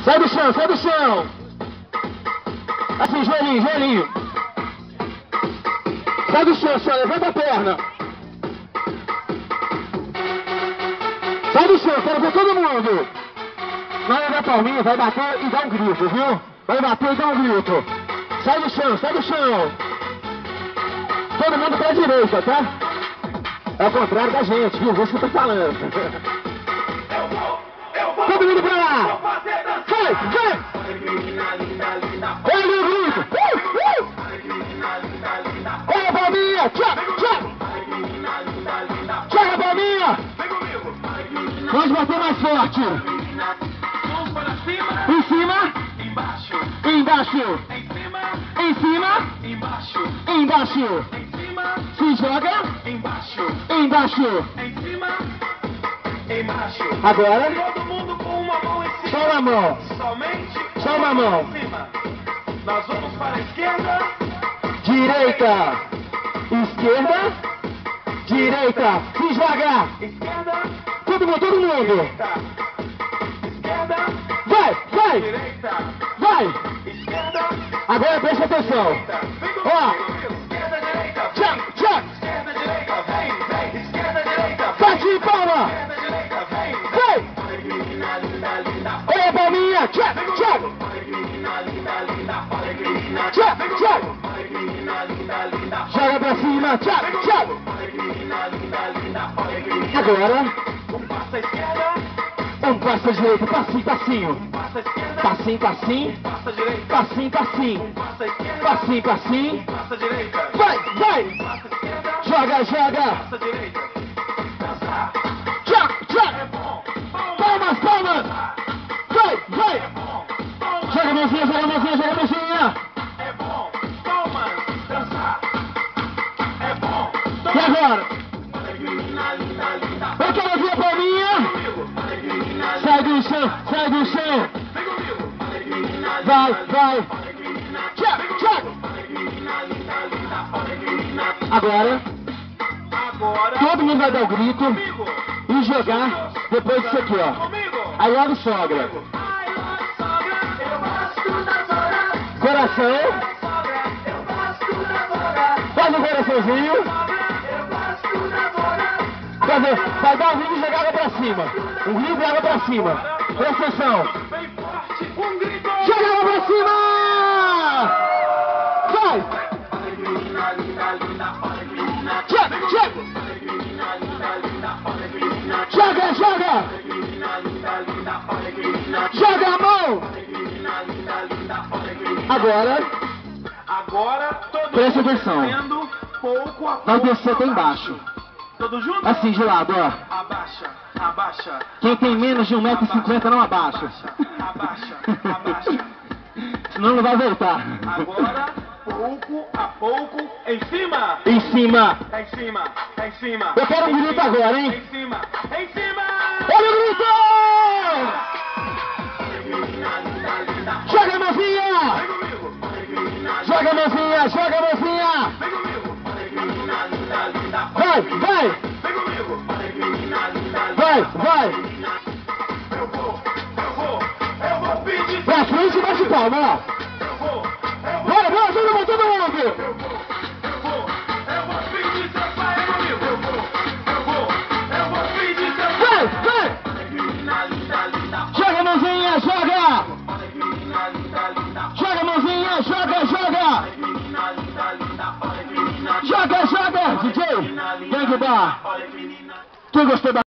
Sai do chão, sai do chão. Assim, joelhinho, joelhinho. Sai do chão, só levanta a perna. Sai do chão, quero ver todo mundo. Vai dar palminha, vai bater e dar um grito, viu? Vai bater e dar um grito. Sai do chão, sai do chão. Todo mundo pra direita, tá? É o contrário da gente, viu? Vê se eu tô falando. Todo mundo pra lá. Vai, vai. Olha o grito. Olha a palminha. Tchau, tchau. Tchau a palminha. Vamos bater mais forte. Em cima. Embaixo. Embaixo. Em cima. Embaixo. Embaixo. Se joga. Embaixo. Embaixo. Em cima. Embaixo. Agora. Todo mundo com uma mão em cima. Só uma mão. Somente. Só uma mão. Em cima. Nós vamos para a esquerda. Direita. Esquerda. Direita. Se joga. Esquerda. Todo mundo, todo mundo. Direita. Esquerda. Vai, vai. Direita. Vai. Esquerda. Agora presta atenção. Ó. Esquerda, direita. Tchau, tchau. Esquerda, direita. Vem, vem. Esquerda, direita. Bate em palma. Esquerda, direita. Vem, vai. Olha a palminha. Tchau, tchau. Tchau, tchau. Joga pra cima. Tchau, tchau. Agora. Um passo à esquerda. Um passo à direita. Passinho, passinho. Passinho, passinho. Passinho, passinho. Passinho, passinho. Vai, vai. Joga, joga. Tchau, tchau. Palmas, palmas. Vai, vai. Joga a mãozinha, joga a mãozinha, joga a mãozinha. É bom. Palmas. Dançar. É bom. E agora? Eu quero ver a palminha. Sai do chão, sai do chão. Vai, vai. Tchau, tchau. Agora, todo mundo vai dar o grito e jogar depois disso aqui, ó. I love sogra. Coração. Faz um coraçãozinho. Vai dar um grito e jogar água pra cima. Um grito e água pra cima. Presta atenção. Joga água pra cima! Vai! Tchau, tchau! Joga, joga! Joga a mão! Agora presta atenção. Vai descer até embaixo. Todo junto? Assim, de lado, ó. Abaixa, abaixa. Quem tem menos de 1,50 m não abaixa. Abaixa, abaixa. Senão não vai voltar. Agora, pouco a pouco, em cima. Em cima. Em cima, em cima. Eu quero um grito agora, hein? Em cima, em cima. Olha o grito! Joga a mãozinha! Joga a mãozinha, joga a mãozinha! Vai, vai! Vai, vai! Eu vou pedir. Pra frente e bate palma, ó! Bora, bora, todo mundo, todo mundo! Eu vou pedir seu pai comigo! Eu vou pedir seu pai! Vai, vai! Joga a mãozinha, joga! Joga a mãozinha, joga, joga! Joga, joga! DJ, vem de bar! Quem gostou da